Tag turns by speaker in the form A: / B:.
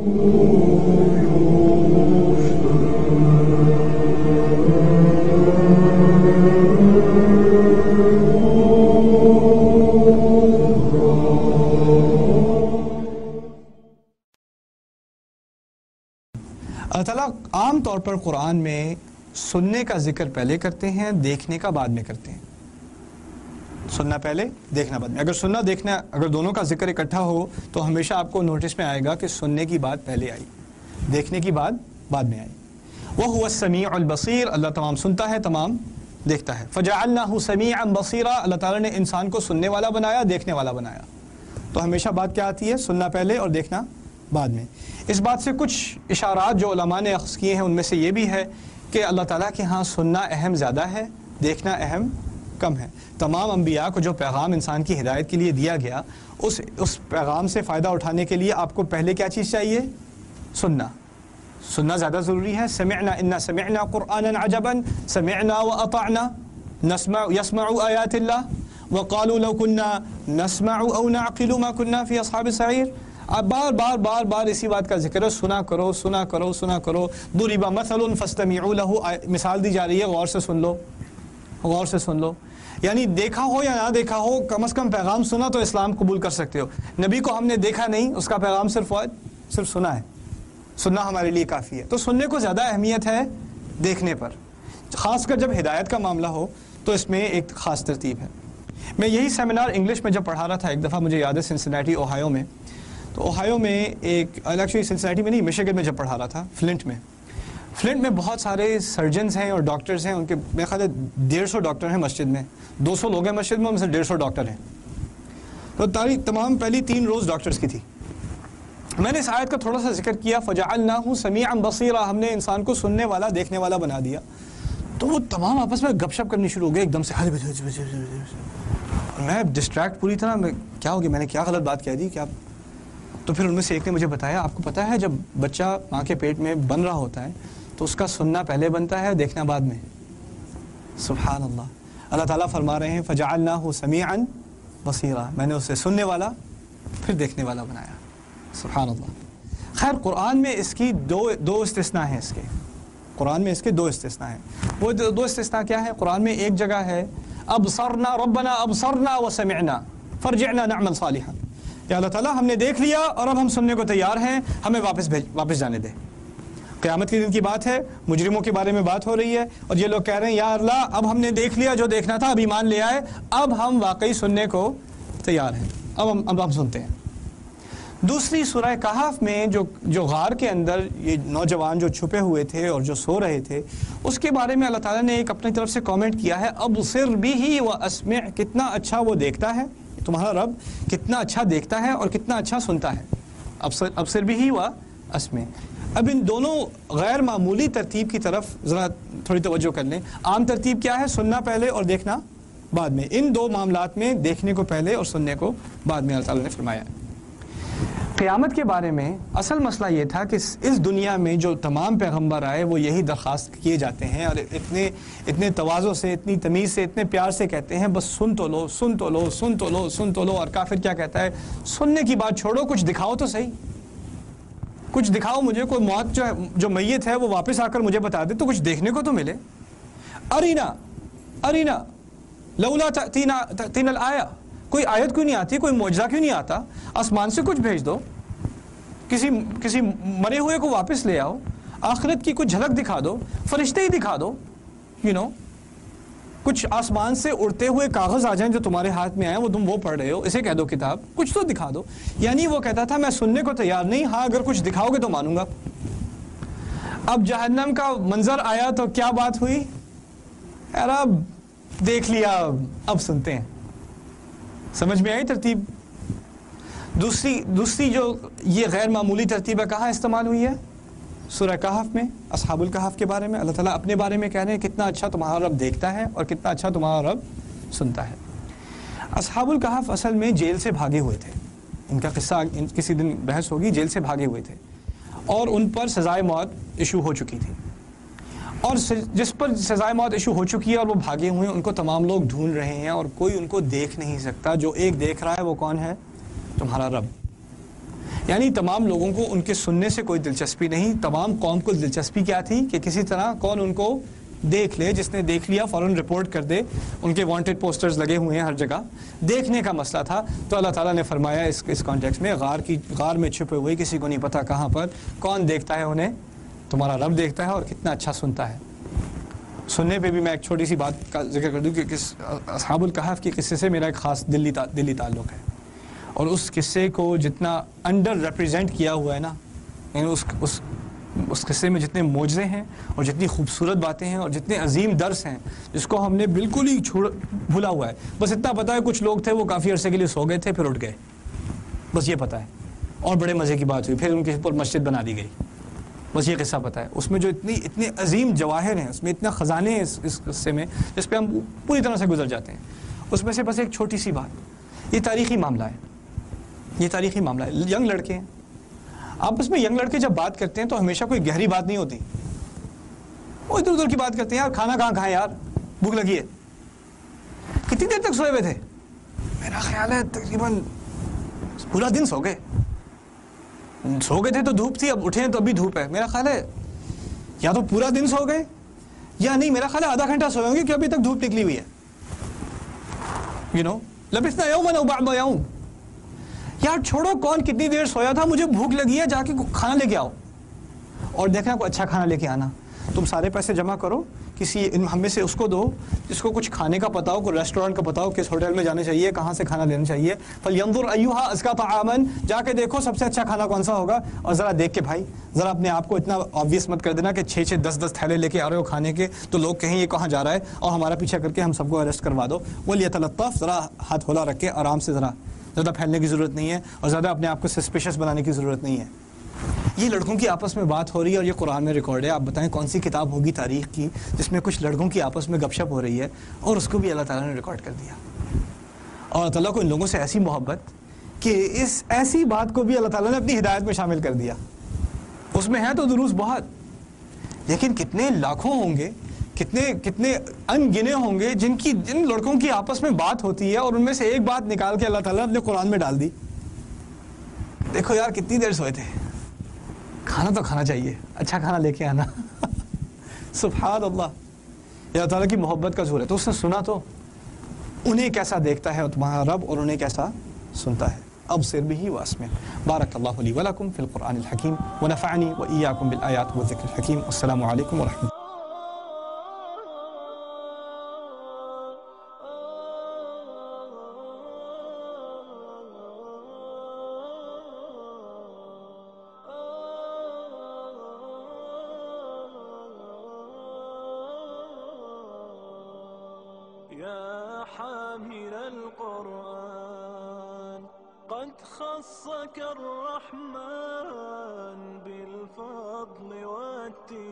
A: اللہ تعالیٰ عام طور پر قرآن میں سننے کا ذکر پہلے کرتے ہیں، دیکھنے کا بعد میں کرتے ہیں۔ سننا پہلے، دیکھنا بعد میں۔ اگر سننا دیکھنا اگر دونوں کا ذکر اکٹھا ہو تو ہمیشہ آپ کو نوٹس میں آئے گا کہ سننے کی بات پہلے آئی، دیکھنے کی بات بعد میں آئی۔ وَهُوَ السَّمِيعُ الْبَصِيرُ، اللہ تمام سنتا ہے، تمام دیکھتا ہے۔ فَجَعَلْنَاهُ سَمِيعًا بَصِيرًا، اللہ تعالیٰ نے انسان کو سننے والا بنایا، دیکھنے والا بنایا۔ تو ہمیشہ بات کیا آتی ہے؟ سننا پہلے اور دیکھنا بعد میں۔ اس بات سے کچھ اشارات جو علماء نے اخذ کیے ہیں ان میں سے یہ بھی ہے کہ اللہ تعالیٰ کے ہاں سننا اہم زیادہ ہے، دیکھنا اہم کم ہے۔ تمام انبیاء کو جو پیغام انسان کی ہدایت کے لیے دیا گیا، اس پیغام سے فائدہ اٹھانے کے لیے آپ کو پہلے کیا چیز چاہیے؟ سننا زیادہ ضروری ہے۔ سمعنا انا سمعنا قرآنا عجبا سمعنا واطعنا يسمع آیات اللہ وقالوا لو كنا نسمع او نعقل ما كنا في اصحاب السعیر۔ آپ بار بار اسی بات کا ذکر ہے، سنا کرو سنا کرو سنا کرو۔ ضرب مثل فاستمعوا له، مثال دی جا رہی ہے، غور سے سن لو، غور سے سن لو۔ یعنی دیکھا ہو یا نہ دیکھا ہو، کم از کم پیغام سنا تو اسلام قبول کر سکتے ہو۔ نبی کو ہم نے دیکھا نہیں، اس کا پیغام صرف سنا ہے، سننا ہمارے لیے کافی ہے۔ تو سننے کو زیادہ اہمیت ہے دیکھنے پر، خاص کر جب ہدایت کا معاملہ ہو تو اس میں ایک خاص ترتیب ہے۔ میں یہی سیمینار انگلش میں جب پڑھا رہا تھا ایک دفعہ، مجھے یاد ہے سنسناٹی اوہایو میں، تو اوہایو میں ایک ایکچولی سنسناٹی میں نہیں، مشیگن میں جب پڑھا رہا تھا، فلنٹ میں بہت سارے سرجنز ہیں اور ڈاکٹرز ہیں، ان کے میرے خیال ہے 150 ڈاکٹر ہیں مسجد میں، 200 لوگ ہیں مسجد میں، ان سے 150 ڈاکٹر ہیں۔ تو تمام پہلی 3 روز ڈاکٹرز کی تھی۔ میں نے اس آیت کا تھوڑا سا ذکر کیا، فَجَعَلْنَاهُ سَمِيعًا بَصِيرًا، ہم نے انسان کو سننے والا دیکھنے والا بنا دیا۔ تو وہ تمام آپس میں گپ شپ کرنی شروع ہو گئے ایک دم سے، میں ڈسٹریکٹ پوری طرح، میں کیا ہو گیا، میں نے کیا غلط بات کہہ دی کیا؟ تو پھر ان میں سے ایک نے مجھے بتایا، آپ کو پتہ ہے جب بچہ ماں کے پیٹ میں بن رہا ہوتا ہے تو اس کا سننا پہلے بنتا ہے، دیکھنا بعد میں۔ سبحان اللہ، اللہ تعالیٰ فرما رہے ہیں فَجَعَلْنَاهُ سَمِيعًا بَصِيرًا، میں نے اسے سننے والا پھر دیکھنے والا بنایا۔ سبحان اللہ۔ خیر، قرآن میں اس کی دو استثناء ہیں، اس کے قرآن میں اس کے 2 استثناء ہیں۔ وہ 2 استثناء کیا ہے؟ قرآن میں ایک جگہ ہے ابصرنا ربنا ابصرنا وسمعنا فرجعنا نعمل صالحا، یا اللہ تعالیٰ ہم نے دیکھ لیا اور اب ہم سننے کو تیار ہیں، ہمیں واپس جانے دے۔ قیامت کے دن کی بات ہے، مجرموں کے بارے میں بات ہو رہی ہے، اور یہ لوگ کہہ رہے ہیں یا اللہ اب ہم نے دیکھ لیا جو دیکھنا تھا، اب ایمان لے آئے، اب ہم واقعی سننے کو تیار ہیں، اب ہم سنتے ہیں۔ دوسری سورہ کہف میں جو غار کے اندر یہ نوجوان جو چھپے ہوئے تھے اور جو سو رہے تھے، اس کے بارے میں اللہ تعالیٰ نے ایک اپنی طرف سے کامنٹ کیا ہے، ابصر بہ واسمع، کتنا اچھا وہ دیکھتا ہے، تمہارا رب کتنا اچھا دیکھتا ہے اور کتنا اچھا سنتا ہے۔ ابصر بہ واسمع۔ اب ان دونوں غیر معمولی ترتیب کی طرف ذرا تھوڑی توجہ کر لیں۔ عام ترتیب کیا ہے؟ سننا پہلے اور دیکھنا بعد میں۔ ان 2 معاملات میں دیکھنے کو پہلے اور سننے کو بعد میں اللہ تعالیٰ نے فرمایا۔ قیامت کے بارے میں اصل مسئلہ یہ تھا کہ اس دنیا میں جو تمام پیغمبر آئے وہ یہی درخواست کیے جاتے ہیں، اور اتنے تواضع سے، اتنی تمیز سے، اتنے پیار سے کہتے ہیں بس سن تو لو سن تو لو سن تو لو سن تو لو۔ اور کافر کیا کہتا ہے؟ سننے کی بات چھوڑو، کچھ دکھاؤ تو صحیح، کچھ دکھاؤ مجھے، کوئی موت جو میت ہے وہ واپس آ کر مجھے بتا دے تو کچھ دیکھنے کو تو ملے۔ ارینا لولا تأتینا الآیہ، کوئی آیت کیوں نہیں آتی، کوئی معجزہ کیوں نہیں آتا؟ آسمان سے کچھ بھیج دو، کسی مرے ہوئے کو واپس لے آؤ، آخرت کی کچھ جھلک دکھا دو، فرشتے ہی دکھا دو، کچھ آسمان سے اڑتے ہوئے کاغذ آ جائیں جو تمہارے ہاتھ میں آئیں، وہ تم وہ پڑھ رہے ہو، اسے کہہ دو کتاب، کچھ تو دکھا دو۔ یعنی وہ کہتا تھا میں سننے کو تیار نہیں، ہاں اگر کچھ دکھاؤ گے تو مانوں گا۔ اب جہنم کا منظر آیا تو کیا بات ہوئی؟ یار اب دیکھ لیا، اب سنتے ہیں۔ سمجھ میں آئی ترتیب؟ دوسری جو یہ غیر معمولی ترتیب ہے کہاں استعمال ہوئی ہے؟ سورہ کہف میں، اصحاب الکہف کے بارے میں۔ اللہ تعالیٰ اپنے بارے میں کہہ رہے ہیں کتنا اچھا تمہارا رب دیکھتا ہے اور کتنا اچھا تمہارا رب سنتا ہے۔ اصحاب الکہف اصل میں جیل سے بھاگے ہوئے تھے، ان کا قصہ کسی دن بحث ہوگی، جیل سے بھاگے ہوئے تھے اور ان پر سزائے موت ایشو ہو چکی تھی، اور جس پر سزائے موت ایشو ہو چکی ہے اور وہ بھاگے ہوئے ہیں، ان کو تمام لوگ ڈھونڈ رہے ہیں اور کوئی ان کو دیکھ نہیں سکتا۔ جو ایک دیکھ رہا ہے وہ کون ہے؟ تمہارا رب۔ یعنی تمام لوگوں کو ان کے سننے سے کوئی دلچسپی نہیں، تمام قوم کو دلچسپی کیا تھی کہ کسی طرح کون ان کو دیکھ لے، جس نے دیکھ لیا فوراً رپورٹ کر دے، ان کے وانٹڈ پوسٹرز لگے ہوئے ہیں ہر جگہ، دیکھنے کا مسئلہ تھا۔ تو اللہ تعالیٰ نے فرمایا اس کانٹیکس میں غار میں چھپے ہوئے کسی کو نہیں پتا کہاں پر کون دیکھتا ہے انہیں، تمہارا رب دیکھتا ہے اور کتنا اچھا سنتا ہے۔ سننے پہ بھی میں ایک چھوٹی سی بات کا ذکر کر دوں کہ اصحاب الکہف کے قصے سے میرا ایک خاص دلی تعلق ہے، اور اس قصے کو جتنا انڈر ریپریزنٹ کیا ہوا ہے نا، یعنی اس قصے میں جتنے معجزے ہیں اور جتنی خوبصورت باتیں ہیں اور جتنے عظیم درس ہیں، جس کو ہم نے بالکل ہی بھولا ہوا ہے۔ بس اتنا پتہ ہے کچھ لوگ تھے وہ کافی عرصے کے لیے سو گئے تھے پھر اٹھ گئے، بس یہ پتہ ہے، اور بڑے مزے کی بات ہوئی، پھر ان کے اوپر مسجد بنا دی گئی، بس یہ قصہ پتہ ہے۔ اس میں جو اتنے عظیم جواہر ہیں، اس میں اتنا خزانے ہیں اس قصے میں، جس پہ ہم پوری طرح سے گزر جاتے ہیں۔ اس میں سے بس ایک چھوٹی سی بات، یہ تاریخی معاملہ ہے، یہ تاریخی معاملہ ہے۔ ینگ لڑکے ہیں، آپس میں ینگ لڑکے جب بات کرتے ہیں تو ہمیشہ کوئی گہری بات نہیں ہوتی، وہ ادھر ادھر کی بات کرتے ہیں، یار کھانا کہاں کھائیں یار، بھوک لگی ہے۔ کتنی دیر تک سوئے ہوئے تھے؟ میرا خیال ہے تقریباً پورا دن سو گئے تھے تو دھوپ تھی، اب اٹھے ہیں تو ابھی دھوپ ہے۔ میرا خیال ہے یا تو پورا دن سو گئے یا نہیں، میرا خیال ہے آدھا گھنٹہ سوئے ہوں گے کہ ابھی تک دھوپ نکلی ہوئی ہے۔ لبثنا یوما او بعض یوم، یار چھوڑو کون کتنی دیر سویا تھا، مجھے بھوک لگی ہے، جا کے کھانا لے کے آؤ، اور دیکھنا کوئی اچھا کھانا لے کے آنا۔ تم سارے پیسے جمع کرو، کسی ہم میں سے اس کو دو جس کو کچھ کھانے کا پتا ہو، کوئی ریسٹورینٹ کا پتا ہو، کس ہوٹل میں جانا چاہیے، کہاں سے کھانا لینا چاہیے۔ فَلْيَنظُرْ أَيُّهَا أَزْكَىٰ طَعَامًا، جا کے دیکھو سب سے اچھا کھانا کون سا ہوگا، اور ذرا دیکھ کے بھائی ذرا اپنے آپ کو اتنا آبویس مت کر دینا کہ 6 10 تھیلے لے کے آ رہے ہو کھانے کے تو لوگ کہیں یہ کہاں جا رہا ہے، اور ہمارا پیچھا کر کے ہم سب کو اریسٹ کروا دو۔ وَلْيَتَلَطَّفْ، ذرا ہاتھ ہولا رکھ کے آرام سے، ذرا زیادہ پھیلنے کی ضرورت نہیں ہے اور زیادہ اپنے آپ کو سسپیشس بنانے کی ضرورت نہیں ہے۔ یہ لڑکوں کی آپس میں بات ہو رہی ہے اور یہ قرآن میں ریکارڈ ہے۔ آپ بتائیں کون سی کتاب ہوگی تاریخ کی جس میں کچھ لڑکوں کی آپس میں گپ شپ ہو رہی ہے اور اس کو بھی اللہ تعالیٰ نے ریکارڈ کر دیا۔ اور اللہ تعالیٰ کو ان لوگوں سے ایسی محبت کہ اس ایسی بات کو بھی اللہ تعالیٰ نے اپنی ہدایت میں شامل کر دیا۔ اس میں ہے تو دروس بہت، لیکن کتنے لاکھوں ہوں گے، کتنے ان گنے ہوں گے جن لڑکوں کی آپس میں بات ہوتی ہے اور ان میں سے ایک بات نکال کے اللہ تعالیٰ نے اپنے قرآن میں ڈال دی۔ دیکھو یار کتنی دیر سوئے تھے، کھانا تو کھانا چاہیے، اچھا کھانا لے کے آنا۔ سبحان اللہ، یہ اللہ تعالیٰ کی محبت کا ظہور ہے۔ تو اس نے سنا تو انہیں کیسا دیکھتا ہے تمہارا رب، اور انہیں کیسا سنتا ہے۔ ابصر به واسمع۔ بارک اللہ لی ولکم فی القرآن الحکیم ونفعنی وإیاکم بالآیات والذکر الحکیم۔ السلام علیکم ورحمۃ اللہ۔
B: يا حامل القرآن قد خصك الرحمن بالفضل والتقى